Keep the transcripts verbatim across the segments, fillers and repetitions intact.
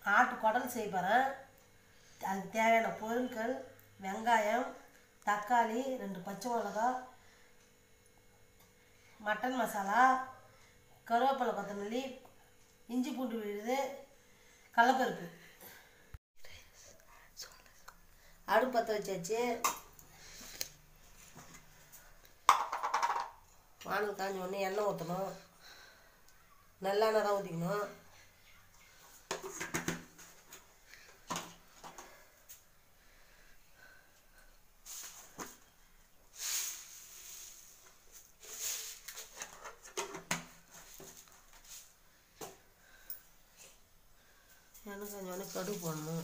ஆட்டு குடல் செய்ய போகிறேன். அதுக்கு தேவையான பொருட்கள்: வெங்காயம், தக்காளி, ரெண்டு பச்சை மிளகா, மட்டன் மசாலா, கருவேப்பிலை, கொத்தமல்லி, இஞ்சி பூண்டு விழுது, கடலப்பருப்பு. அடுப்பு பற்ற வச்சாச்சு. வானல் காஞ்ச உடனே எண்ணெய் ஊற்றணும். நல்லெண்ணெய் தான் ஊற்றிக்கணும். எண்ணெய் காஞ்ச உடனே கடுகு போடணும்.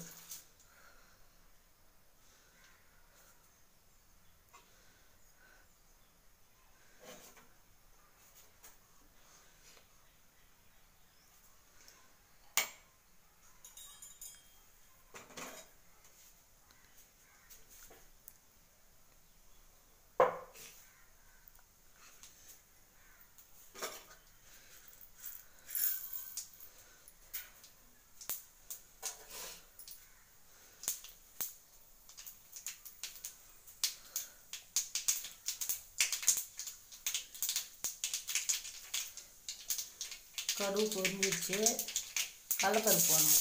கடுகு பொரிஞ்சிச்சு. கடலப்பருப்பு போடணும்.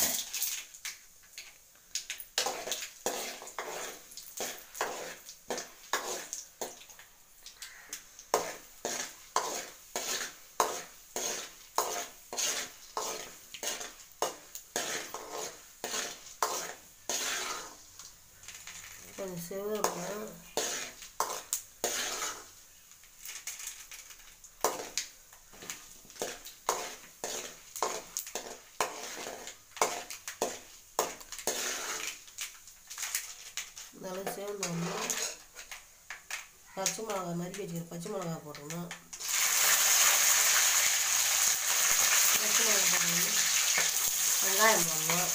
கொஞ்சம் செவக்கணும். நல்லா சேர்ந்தோம்னா பச்சை மிளகா நறுக்கி வச்சுக்கிற பச்சை மிளகா போடணும். பச்சை மிளகா போட்டோம்னா வெங்காயம் போடணும்.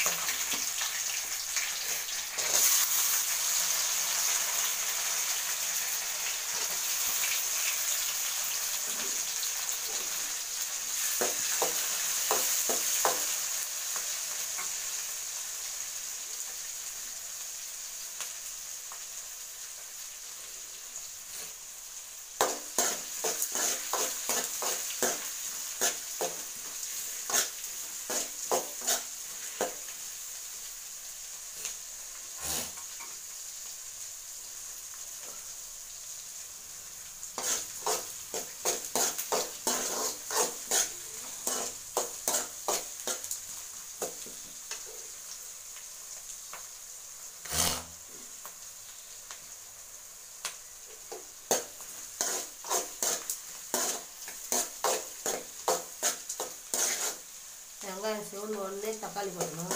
வெங்காயம் சிவந்த உடனே தக்காளி போடணும்.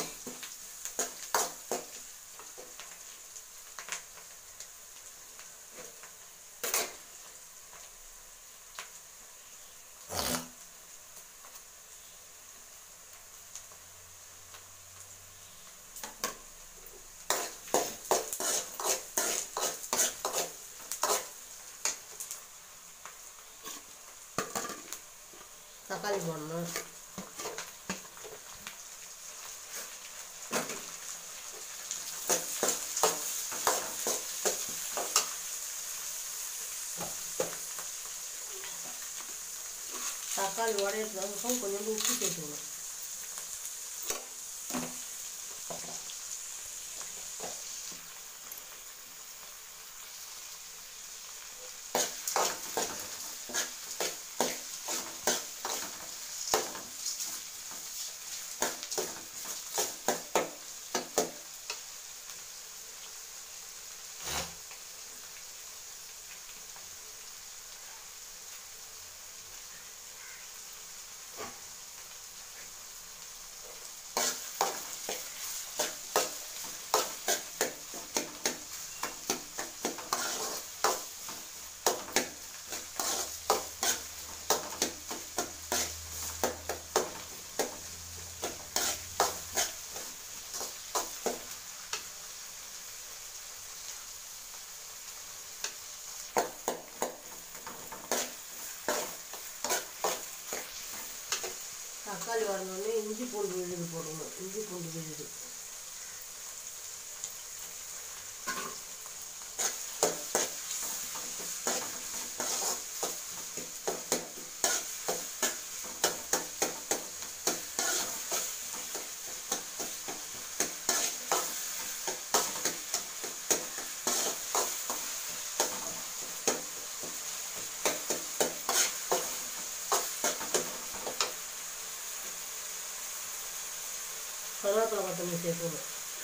தக்காளி போடணும். தக்காளி உடையிறதுக்கும் கொஞ்சம் உப்பு சேர்த்துக்கணும். தக்காளி வரணுன்னு இஞ்சி பூண்டு விழுது போடணும். இஞ்சி பூண்டு விழுது கருவேப்பிலை கொத்தமல்லி சேர்க்கணும்.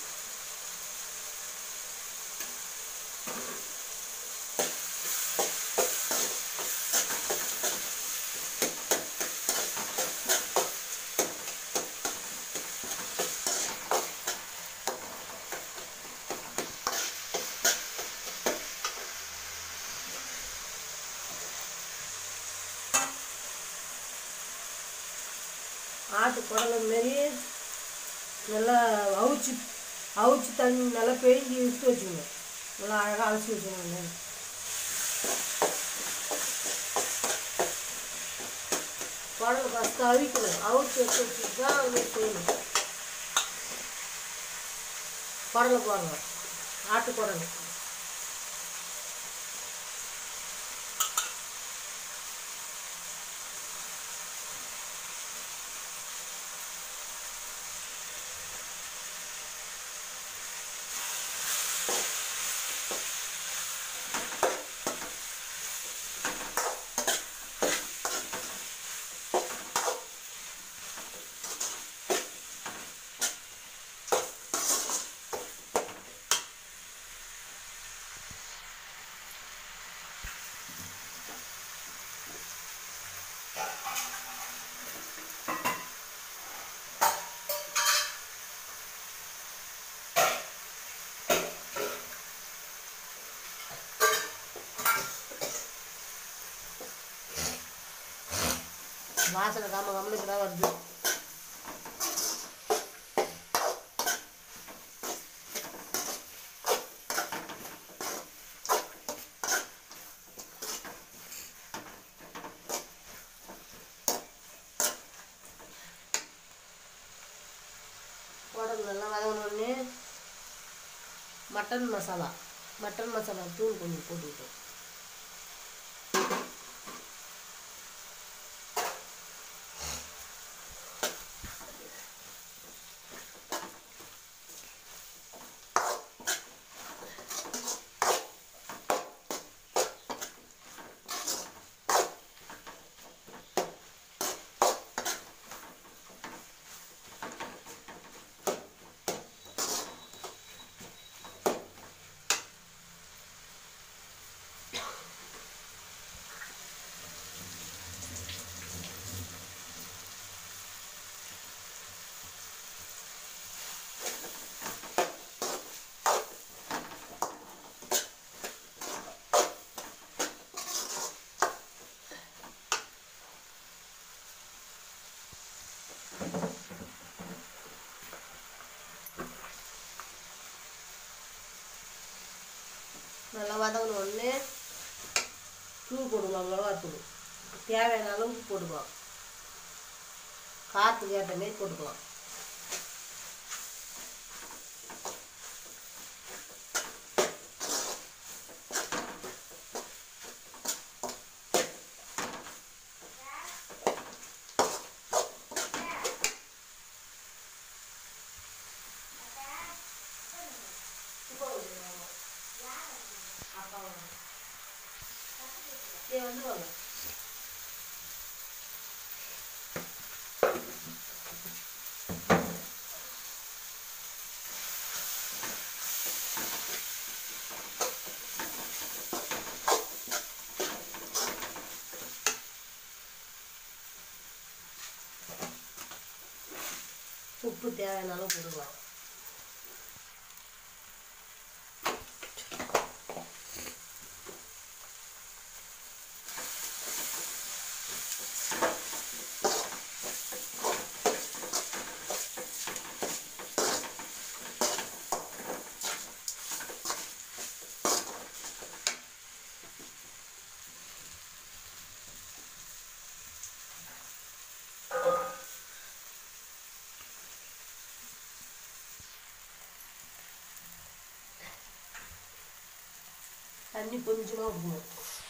ஆட்டு குடலை மாரி நல்லா அவிச்சு அவிச்சு தண்ணி நல்லா பிழிஞ்சி எடுத்து வச்சுக்கணும். நல்லா அழகாக அலசி வச்சுக்கணும். குடலை ஃபஸ்ட்டு அவிக்கணும். அவிச்சு எடுத்து வச்சுட்டு தான் அது செய்யணும். குடலை போடுங்க, ஆட்டு குடலை. வாசனை காம கம்மலுக்கு தான் வருது. உடம்பு நல்லா வதங்கணுன்னு மட்டன் மசாலா மட்டன் மசாலா தூள் கொஞ்சம் போட்டுக்கிட்டோம். நல்லா வதங்கணும். ஒன்று தூள் போடுவோம், மிளகாத்தூள் தேவையான அளவுக்கு போட்டுக்கலாம். காற்றுக்கு ஏற்ற மாரி போட்டுக்கலாம். வந்து வாங்க. உப்பு தேவையான அளவு போடுவாங்க. தண்ணி கொஞ்சமாக விடணும்.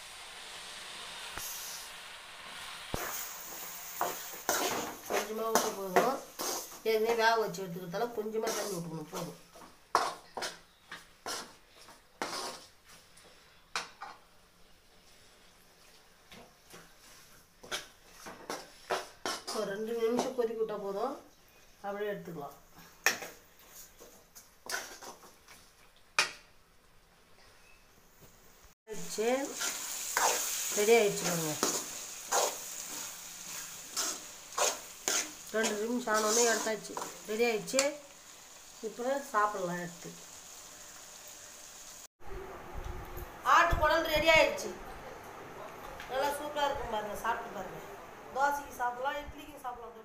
கொஞ்சமாக விட்டு போதும். ஏற்கனவே வேக வச்சு எடுத்துக்கிறதால கொஞ்சமாக தண்ணி விட்டுக்கணும் போதும். ஒரு ரெண்டு நிமிஷம் கொதிக்க விட்டால் போதும். அப்படியே எடுத்துக்கலாம். ஆயிடுச்சு, ரெடி ஆயிடுச்சு பாருங்க. ரெண்டு நிமிஷம் ஆனோடனே எடுத்தாச்சு, ரெடி ஆயிடுச்சு. இப்போ சாப்பிடலாம் எடுத்து. ஆட்டு குடல் ரெடி ஆயிடுச்சு. நல்லா சூப்பராக இருக்கும் பாருங்க, சாப்பிட்டு பாருங்க. தோசைக்கு சாப்பிடலாம், இட்லிக்கு சாப்பிடலாம்.